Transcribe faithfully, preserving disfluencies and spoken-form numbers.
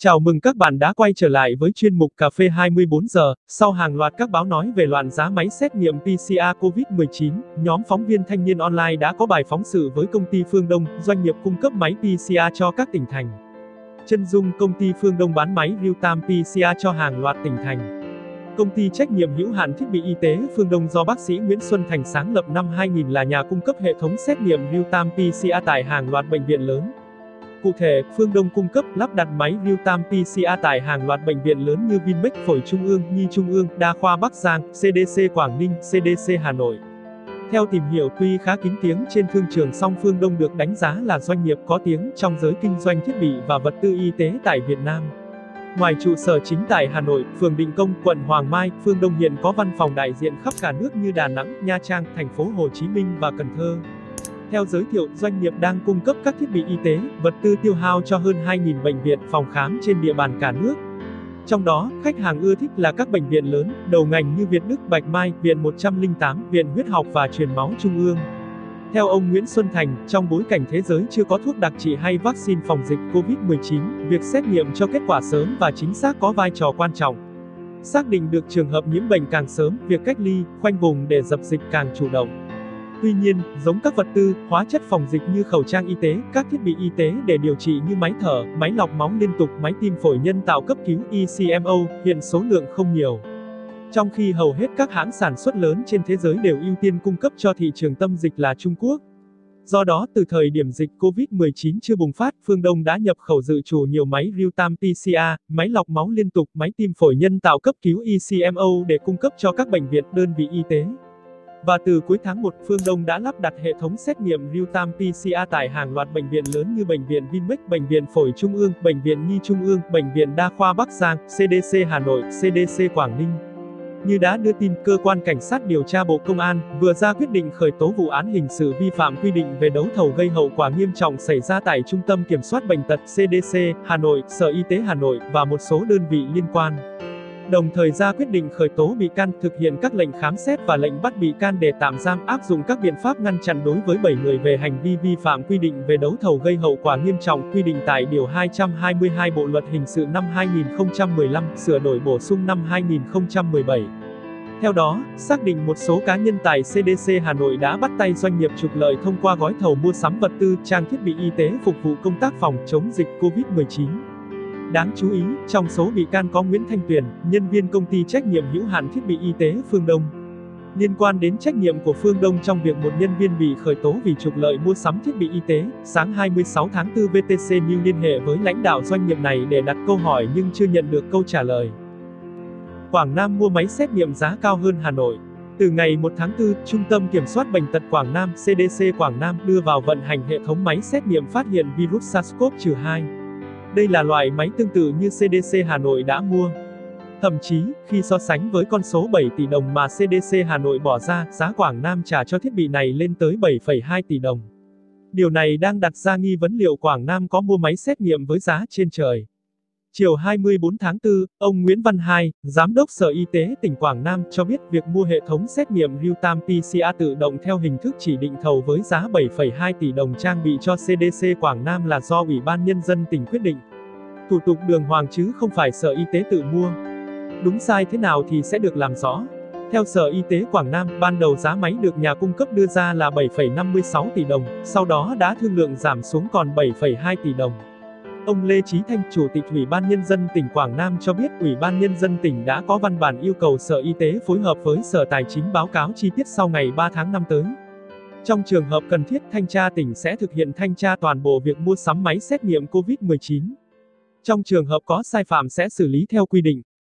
Chào mừng các bạn đã quay trở lại với chuyên mục Cà phê hai mươi bốn giờ. Sau hàng loạt các báo nói về loạn giá máy xét nghiệm pê xê rờ covid mười chín, nhóm phóng viên Thanh niên Online đã có bài phóng sự với công ty Phương Đông, doanh nghiệp cung cấp máy pê xê rờ cho các tỉnh thành. Chân dung công ty Phương Đông bán máy real-time pê xê rờ cho hàng loạt tỉnh thành. Công ty trách nhiệm hữu hạn thiết bị y tế Phương Đông do bác sĩ Nguyễn Xuân Thành sáng lập năm hai nghìn là nhà cung cấp hệ thống xét nghiệm real-time pê xê rờ tại hàng loạt bệnh viện lớn. Cụ thể, Phương Đông cung cấp lắp đặt máy real-time pê xê rờ tại hàng loạt bệnh viện lớn như Vinmec Phổi Trung ương, Nhi Trung ương, Đa khoa Bắc Giang, xê đê xê Quảng Ninh, xê đê xê Hà Nội. Theo tìm hiểu, tuy khá kín tiếng trên thương trường song Phương Đông được đánh giá là doanh nghiệp có tiếng trong giới kinh doanh thiết bị và vật tư y tế tại Việt Nam. Ngoài trụ sở chính tại Hà Nội, phường Định Công, quận Hoàng Mai, Phương Đông hiện có văn phòng đại diện khắp cả nước như Đà Nẵng, Nha Trang, thành phố Hồ Chí Minh và Cần Thơ. Theo giới thiệu, doanh nghiệp đang cung cấp các thiết bị y tế, vật tư tiêu hao cho hơn hai nghìn bệnh viện, phòng khám trên địa bàn cả nước. Trong đó, khách hàng ưa thích là các bệnh viện lớn, đầu ngành như Việt Đức, Bạch Mai, Viện một trăm lẻ tám, Viện Huyết học và Truyền máu Trung ương. Theo ông Nguyễn Xuân Thành, trong bối cảnh thế giới chưa có thuốc đặc trị hay vaccine phòng dịch covid mười chín, việc xét nghiệm cho kết quả sớm và chính xác có vai trò quan trọng. Xác định được trường hợp nhiễm bệnh càng sớm, việc cách ly, khoanh vùng để dập dịch càng chủ động. Tuy nhiên, giống các vật tư, hóa chất phòng dịch như khẩu trang y tế, các thiết bị y tế để điều trị như máy thở, máy lọc máu liên tục, máy tim phổi nhân tạo cấp cứu e xê em ô, hiện số lượng không nhiều. Trong khi hầu hết các hãng sản xuất lớn trên thế giới đều ưu tiên cung cấp cho thị trường tâm dịch là Trung Quốc. Do đó, từ thời điểm dịch covid mười chín chưa bùng phát, Phương Đông đã nhập khẩu dự trù nhiều máy real-time pê xê rờ, máy lọc máu liên tục, máy tim phổi nhân tạo cấp cứu e xê em ô để cung cấp cho các bệnh viện, đơn vị y tế. Và từ cuối tháng một, Phương Đông đã lắp đặt hệ thống xét nghiệm real-time pê xê rờ tại hàng loạt bệnh viện lớn như Bệnh viện Vinmec, Bệnh viện Phổi Trung ương, Bệnh viện Nhi Trung ương, Bệnh viện Đa khoa Bắc Giang, xê đê xê Hà Nội, xê đê xê Quảng Ninh. Như đã đưa tin, Cơ quan Cảnh sát điều tra Bộ Công an vừa ra quyết định khởi tố vụ án hình sự vi phạm quy định về đấu thầu gây hậu quả nghiêm trọng xảy ra tại Trung tâm Kiểm soát Bệnh tật xê đê xê, Hà Nội, Sở Y tế Hà Nội và một số đơn vị liên quan. Đồng thời ra quyết định khởi tố bị can, thực hiện các lệnh khám xét và lệnh bắt bị can để tạm giam, áp dụng các biện pháp ngăn chặn đối với bảy người về hành vi vi phạm quy định về đấu thầu gây hậu quả nghiêm trọng quy định tại Điều hai trăm hai mươi hai Bộ Luật Hình sự năm hai nghìn không trăm mười lăm, sửa đổi bổ sung năm hai nghìn không trăm mười bảy. Theo đó, xác định một số cá nhân tại xê đê xê Hà Nội đã bắt tay doanh nghiệp trục lợi thông qua gói thầu mua sắm vật tư, trang thiết bị y tế phục vụ công tác phòng chống dịch covid mười chín. Đáng chú ý, trong số bị can có Nguyễn Thanh Tuyền, nhân viên công ty trách nhiệm hữu hạn thiết bị y tế Phương Đông. Liên quan đến trách nhiệm của Phương Đông trong việc một nhân viên bị khởi tố vì trục lợi mua sắm thiết bị y tế, sáng hai mươi sáu tháng tư vê tê xê News liên hệ với lãnh đạo doanh nghiệp này để đặt câu hỏi nhưng chưa nhận được câu trả lời. Quảng Nam mua máy xét nghiệm giá cao hơn Hà Nội. Từ ngày một tháng tư, Trung tâm Kiểm soát Bệnh tật Quảng Nam xê đê xê Quảng Nam đưa vào vận hành hệ thống máy xét nghiệm phát hiện virus SARS-xê o vê hai. Đây là loại máy tương tự như xê đê xê Hà Nội đã mua. Thậm chí, khi so sánh với con số bảy tỷ đồng mà xê đê xê Hà Nội bỏ ra, giá Quảng Nam trả cho thiết bị này lên tới bảy phẩy hai tỷ đồng. Điều này đang đặt ra nghi vấn liệu Quảng Nam có mua máy xét nghiệm với giá trên trời. Chiều hai mươi bốn tháng tư, ông Nguyễn Văn Hai, Giám đốc Sở Y tế tỉnh Quảng Nam cho biết việc mua hệ thống xét nghiệm real-time pê xê rờ tự động theo hình thức chỉ định thầu với giá bảy phẩy hai tỷ đồng trang bị cho xê đê xê Quảng Nam là do Ủy ban Nhân dân tỉnh quyết định. Thủ tục đường hoàng chứ không phải Sở Y tế tự mua. Đúng sai thế nào thì sẽ được làm rõ. Theo Sở Y tế Quảng Nam, ban đầu giá máy được nhà cung cấp đưa ra là bảy phẩy năm mươi sáu tỷ đồng, sau đó đã thương lượng giảm xuống còn bảy phẩy hai tỷ đồng. Ông Lê Chí Thanh, Chủ tịch Ủy ban Nhân dân tỉnh Quảng Nam cho biết Ủy ban Nhân dân tỉnh đã có văn bản yêu cầu Sở Y tế phối hợp với Sở Tài chính báo cáo chi tiết sau ngày ba tháng năm tới. Trong trường hợp cần thiết, Thanh tra tỉnh sẽ thực hiện thanh tra toàn bộ việc mua sắm máy xét nghiệm covid mười chín. Trong trường hợp có sai phạm sẽ xử lý theo quy định.